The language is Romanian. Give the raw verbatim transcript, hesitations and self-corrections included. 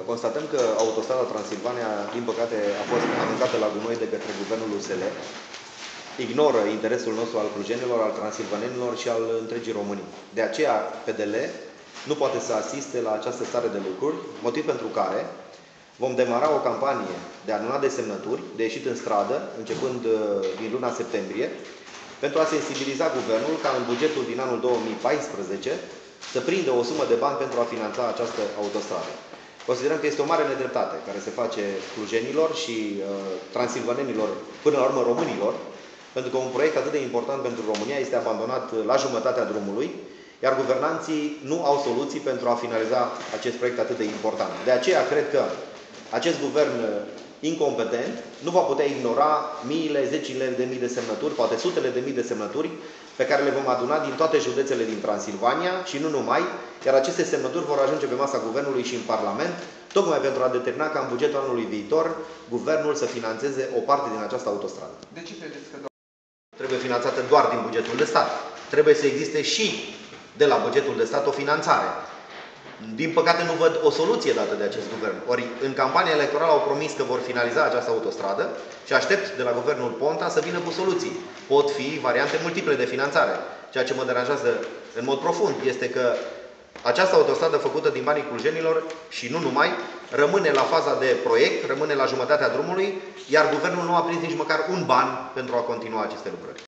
Constatăm că autostrada Transilvania, din păcate, a fost aruncată la gunoi de către guvernul U S L. Ignoră interesul nostru al clujenilor, al transilvanenilor și al întregii Românii. De aceea, P D L nu poate să asiste la această stare de lucruri, motiv pentru care vom demara o campanie de adunat de semnături, de ieșit în stradă, începând din luna septembrie, pentru a sensibiliza guvernul ca în bugetul din anul două mii paisprezece să prindă o sumă de bani pentru a finanța această autostradă. Considerăm că este o mare nedreptate care se face clujenilor și uh, transilvanenilor, până la urmă românilor, pentru că un proiect atât de important pentru România este abandonat la jumătatea drumului, iar guvernanții nu au soluții pentru a finaliza acest proiect atât de important. De aceea cred că acest guvern incompetent nu va putea ignora miile, zecile de mii de semnături, poate sutele de mii de semnături pe care le vom aduna din toate județele din Transilvania și nu numai, iar aceste semnături vor ajunge pe masa guvernului și în Parlament, tocmai pentru a determina ca în bugetul anului viitor guvernul să finanțeze o parte din această autostradă. De ce credeți că trebuie finanțată doar din bugetul de stat? Trebuie să existe și de la bugetul de stat o finanțare. Din păcate nu văd o soluție dată de acest guvern. Ori în campania electorală au promis că vor finaliza această autostradă și aștept de la guvernul Ponta să vină cu soluții. Pot fi variante multiple de finanțare. Ceea ce mă deranjează în mod profund este că această autostradă făcută din banii clujenilor și nu numai, rămâne la faza de proiect, rămâne la jumătatea drumului, iar guvernul nu a prins nici măcar un ban pentru a continua aceste lucrări.